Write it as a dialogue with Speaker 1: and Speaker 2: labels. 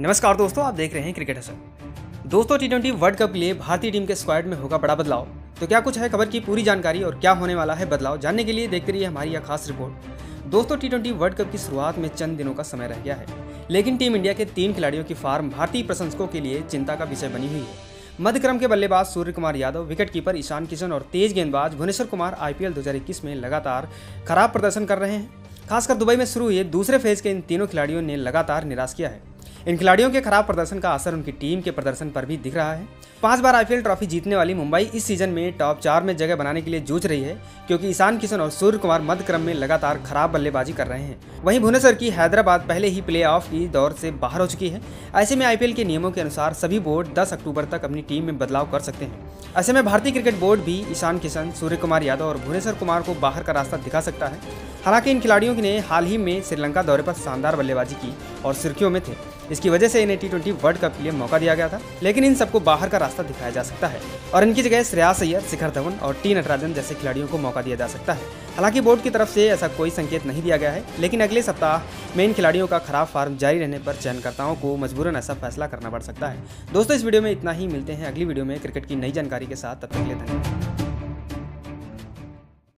Speaker 1: नमस्कार दोस्तों, आप देख रहे हैं क्रिकेट हसन। दोस्तों, टी20 वर्ल्ड कप के लिए भारतीय टीम के स्क्वाड में होगा बड़ा बदलाव। तो क्या कुछ है खबर की पूरी जानकारी और क्या होने वाला है बदलाव, जानने के लिए देखते रहिए हमारी यह खास रिपोर्ट। दोस्तों, टी20 वर्ल्ड कप की शुरुआत में चंद दिनों का समय रह गया है, लेकिन टीम इंडिया के 3 खिलाड़ियों की फॉर्म भारतीय प्रशंसकों के लिए चिंता का विषय बनी हुई है। मध्य क्रम के बल्लेबाज सूर्य कुमार यादव, विकेटकीपर ईशान किशन और तेज गेंदबाज भुवनेश्वर कुमार IPL 2021 में लगातार खराब प्रदर्शन कर रहे हैं। खासकर दुबई में शुरू हुए दूसरे फेज के इन तीनों खिलाड़ियों ने लगातार निराश किया है। इन खिलाड़ियों के खराब प्रदर्शन का असर उनकी टीम के प्रदर्शन पर भी दिख रहा है। 5 बार IPL ट्रॉफी जीतने वाली मुंबई इस सीजन में टॉप 4 में जगह बनाने के लिए जूझ रही है, क्योंकि ईशान किशन और सूर्य कुमार मध्य क्रम में लगातार खराब बल्लेबाजी कर रहे हैं। वहीं भुवनेश्वर की हैदराबाद पहले ही प्लेऑफ की दौर से बाहर हो चुकी है। ऐसे में IPL के नियमों के अनुसार सभी बोर्ड 10 अक्टूबर तक अपनी टीम में बदलाव कर सकते हैं। ऐसे में भारतीय क्रिकेट बोर्ड भी ईशान किशन, सूर्य कुमार यादव और भुवनेश्वर कुमार को बाहर का रास्ता दिखा सकता है। हालांकि इन खिलाड़ियों ने हाल ही में श्रीलंका दौरे पर शानदार बल्लेबाजी की और सुर्खियों में थे। इसकी वजह से इन्हें टी20 वर्ल्ड कप के लिए मौका दिया गया था, लेकिन इन सबको बाहर का रास्ता दिखाया जा सकता है और इनकी जगह श्रेयस अय्यर, शिखर धवन और टी नटराजन जैसे खिलाड़ियों को मौका दिया जा सकता है। हालांकि बोर्ड की तरफ से ऐसा कोई संकेत नहीं दिया गया है, लेकिन अगले सप्ताह में इन खिलाड़ियों का खराब फॉर्म जारी रहने पर चयनकर्ताओं को मजबूरन ऐसा फैसला करना पड़ सकता है। दोस्तों, इस वीडियो में इतना ही। मिलते हैं अगली वीडियो में क्रिकेट की नई जानकारी के साथ। तब तक के लिए धन्यवाद।